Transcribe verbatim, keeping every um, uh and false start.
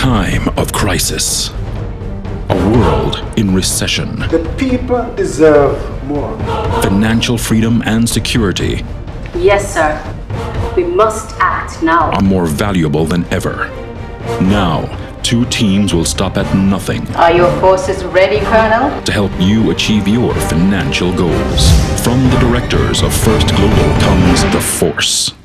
time of crisis. A world in recession. The people deserve more. Financial freedom and security. Yes, sir. We must act now. Are more valuable than ever. Now, two teams will stop at nothing. Are your forces ready, Colonel? To help you achieve your financial goals. From the directors of First Global comes The Force.